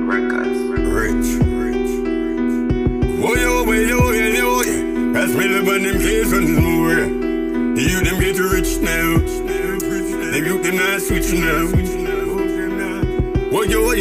Rich. Oh yo, that's me live on them kids on this more. The youth them get rich now. The youth them not switch now. Oh yo.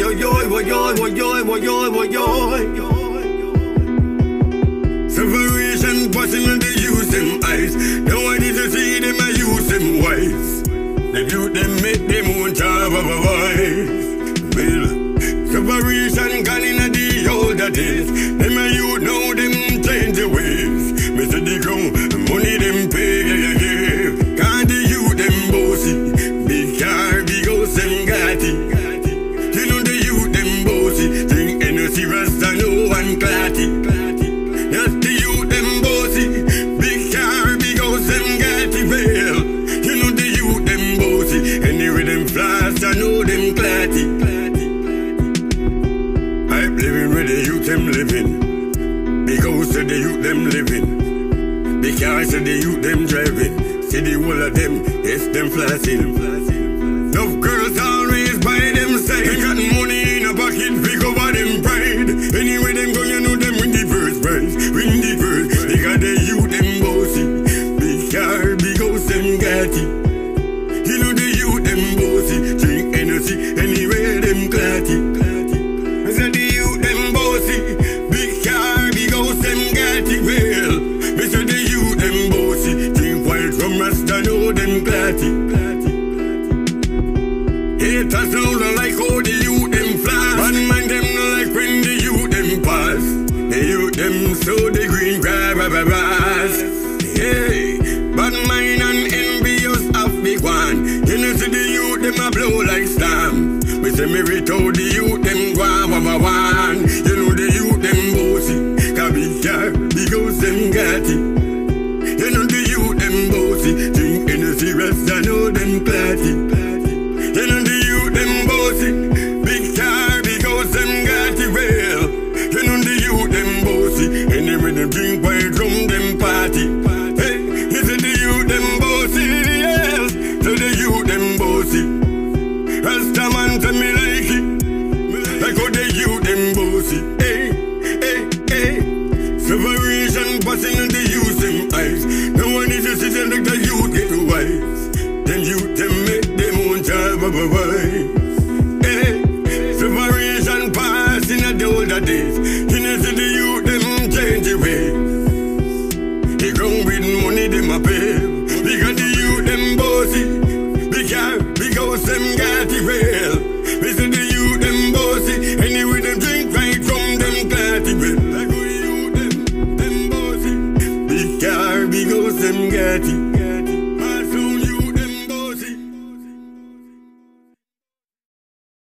Separation passing on the use them eyes. Nobody to see them I use them wise. The youth them make them own job of a voice. Well, separation gone in the older days. Them a youth know them change the ways. Me say the ground, money them pay, yeah. Can't the youth them bossy. Big car, big house them got it. You know the youth them bossy. Drink energy rasta, no one clatty. That's the youth them bossy. Big car, big house them got it. Well, you know the youth them bossy. Anyway them flash, I know them clatty. I'm living where the youth them living. Big house of the youth them living. Big cars of the youth them driving. See the whole of them, yes them flashing. Enough girls always by them side. They got money in a pocket, big over them pride. Anyway them go, you know them win the first prize. Win the first, because the youth them bossy. Big car, big house them got it. You know the youth them bossy. Drink energy, anyway them clatty. I said the youth them bossy. Big car, big house them got it. Well, me say the youth them bossy. Drink white from Rasta, know them clatty. Haters now don't like how the youth them flash. Bad man them no like when the youth them pass. The youth them so the green grab a bass. Hey, bad mind and envious of big one. You know see the youth them a blow like storm. Me say me reach out the youth them go one. You know the youth them bossy. Cause big car, big house them got it. You know the youth them bossy. Drink energy rest, I know them clatty. You know the youth them bossy. Big car, big house them got it. Well, you know the youth them bossy. Anyway them drink white rum them party. Hey, you see the youth them bossy. Yes, so the youth them bossy. Rasta man tell me like it. Like how the youth them bossy. Hey. Separation passing on the youth them eyes. No one is to see them like the youth get wise. Them youth them make them own job of a voice. Hey, separation passing on the older days. You know see the youth them change the ways. They grown with money them a pay. Because the youth them bossy. Big car, big house them got it well. We see the youth them bossy. Anyway them drink right from them clatty well. Like how the youth them bossy. Big car, big house them got it.